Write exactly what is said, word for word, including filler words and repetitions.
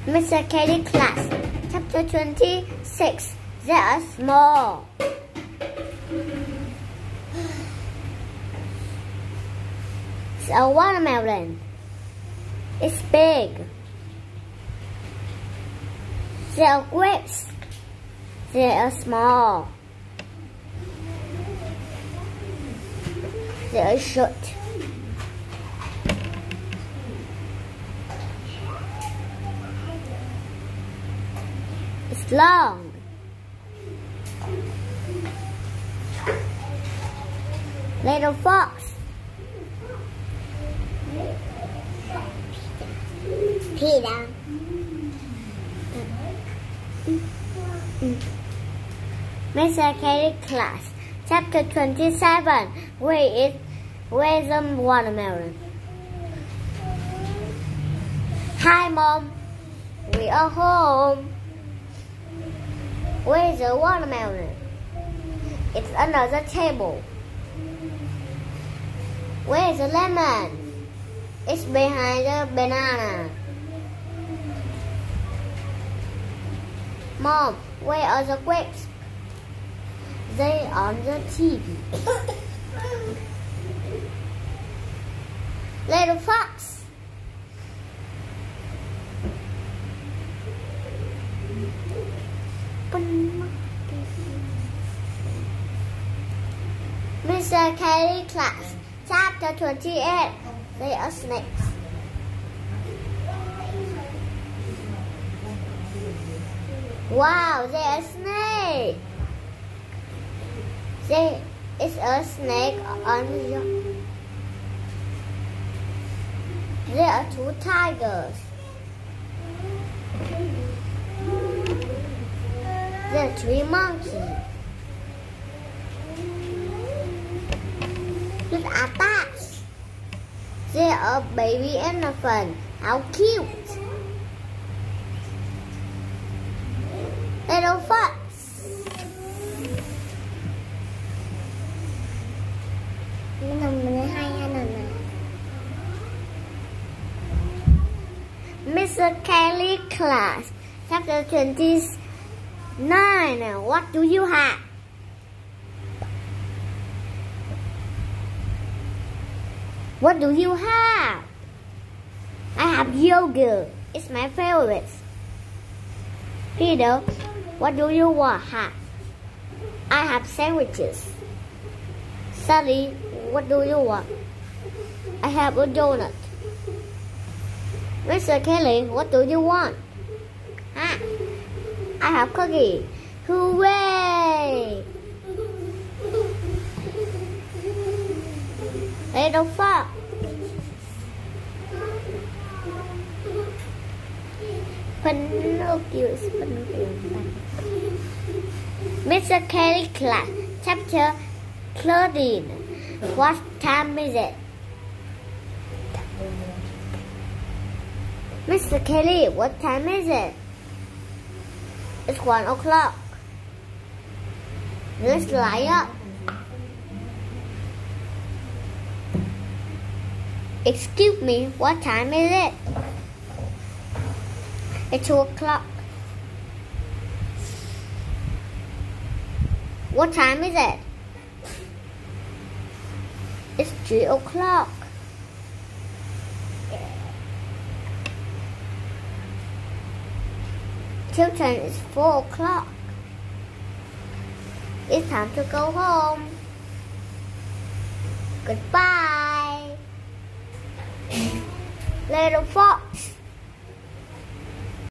Mister Kelly class, chapter twenty-six. They are small. It's a watermelon. It's big. They are grapes. They are small. They are short. It's long. Little fox. Peter. Mister Kelly class, chapter twenty-seven. Where is where's the watermelon? Hi, Mom. We are home. Where's the watermelon? It's under the table. Where's the lemon? It's behind the banana. Mom, where are the grapes? They are on the T V. Little fox. Mister Kelly class, chapter twenty-eight. They are snakes. Wow, they are snakes. There is a snake on the. There are two tigers. There are three monkeys. Look at that. There are a baby elephant. How cute. Little fox. Mister Kelly class, chapter twenty-nine. What do you have? What do you have? I have yogurt. It's my favorite. Peter, what do you want? Have? I have sandwiches. Sally, what do you want? I have a donut. Mister Kelly, what do you want? Ah, I have cookie. Hooray! Little fox. Pinocchio, Pinocchio. Mister Kelly class, chapter thirteen. What time is it? Mister Kelly, what time is it? It's one o'clock. Let's line up. Excuse me, what time is it? It's two o'clock. What time is it? It's three o'clock. Children, it's four o'clock. It's time to go home. Goodbye. Little fox.